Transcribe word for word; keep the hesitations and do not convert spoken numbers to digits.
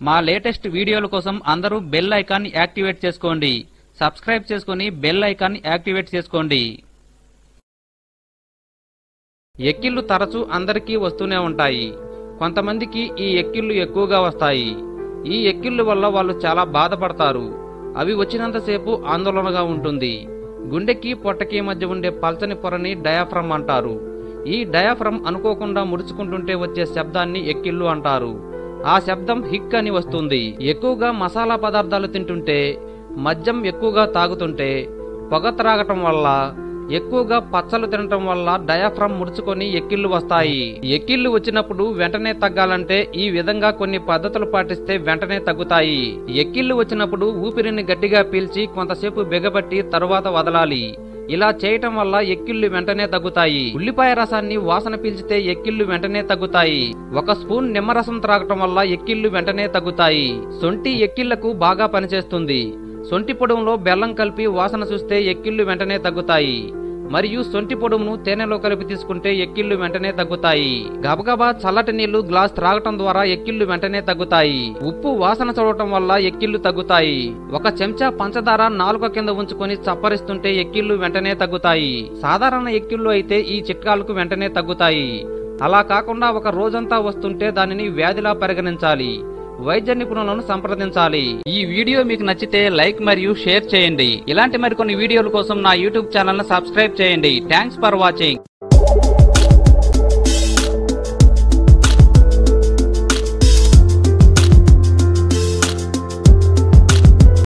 మా లేటెస్ట్ వీడియోల కోసం అందరూ బెల్ ఐకాన్ యాక్టివేట్ చేసుకోండి. సబ్స్క్రైబ్ చేసుకుని బెల్ ఐకాన్ యాక్టివేట్ చేసుకోండి. ఎక్కిళ్లు తరచూ అందరికీ వస్తూనే ఉంటాయి. కొంతమందికి ఈ ఎక్కిళ్లు ఎక్కువగా వస్తాయి. ఈ ఎక్కిళ్ల వల్ల వాళ్ళు చాలా బాధపడతారు. అవి వచ్చినంతసేపు ఆందోళనగా ఉంటుంది. గుండెకి పొట్టకి మధ్య ఉండే పల్చని పొరని డయాఫ్రమ్ అంటారు. ఈ డయాఫ్రమ్ అనుకోకుండా ముడుచుకుంటుంటే వచ్చే శబ్దాన్ని ఎక్కిళ్లు అంటారు. ఆ శబ్దం హిక్ అని వస్తుంది. ఎక్కువగా మసాలా పదార్థాలు తింటుంటే, మద్యం ఎక్కువగా తాగుతుంటే, పొగ త్రాగటం వల్ల, ఎక్కువగా పచ్చలు తినటం వల్ల డయాఫ్రమ్ ముడుచుకొని ఎక్కిళ్లు వస్తాయి. ఎక్కిళ్లు వచ్చినప్పుడు వెంటనే తగ్గాలంటే ఈ విధంగా కొన్ని పద్ధతులు పాటిస్తే వెంటనే తగ్గుతాయి. ఎక్కిళ్లు వచ్చినప్పుడు ఊపిరిని గట్టిగా పీల్చి కొంతసేపు బిగబట్టి తరువాత వదలాలి. ఇలా చేయటం వల్ల ఎక్కిళ్లు వెంటనే తగ్గుతాయి. ఉల్లిపాయ రసాన్ని వాసన పీల్చితే ఎక్కిళ్లు వెంటనే తగ్గుతాయి. ఒక స్పూన్ నిమ్మరసం త్రాగటం వల్ల ఎక్కిళ్లు వెంటనే తగ్గుతాయి. సొంటి ఎక్కిళ్లకు బాగా పనిచేస్తుంది. సొంటి పొడుములో బెల్లం కలిపి వాసన చూస్తే ఎక్కిళ్లు వెంటనే తగ్గుతాయి. మరియు సొంటి పొడుమును తేనెలో కలిపి తీసుకుంటే ఎక్కిళ్లు వెంటనే తగ్గుతాయి. గబగబా చల్లటి నీళ్లు గ్లాస్ త్రాగటం ద్వారా ఎక్కిళ్లు వెంటనే తగ్గుతాయి. ఉప్పు వాసన చూడటం వల్ల ఎక్కిళ్లు తగ్గుతాయి. ఒక చెంచా పంచదార నాలుక కింద ఉంచుకొని చప్పరిస్తుంటే ఎక్కిళ్లు వెంటనే తగ్గుతాయి. సాధారణ ఎక్కిళ్లు అయితే ఈ చిట్కాలకు వెంటనే తగ్గుతాయి. అలా కాకుండా ఒక రోజంతా వస్తుంటే దానిని వ్యాధిలా పరిగణించాలి. వైద్య నిపుణులను సంప్రదించాలి. ఈ వీడియో మీకు నచ్చితే లైక్ మరియు షేర్ చేయండి. ఇలాంటి మరికొన్ని వీడియోల కోసం నా యూట్యూబ్ ఛానల్ ను సబ్స్క్రైబ్ చేయండి. Thanks for watching.